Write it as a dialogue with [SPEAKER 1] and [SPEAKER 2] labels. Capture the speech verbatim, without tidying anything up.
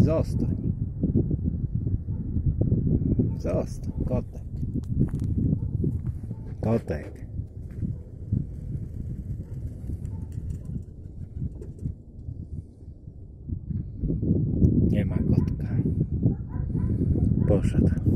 [SPEAKER 1] Zostań. Zostań, kotek. Kotek. Nie ma kotka. Poszedł.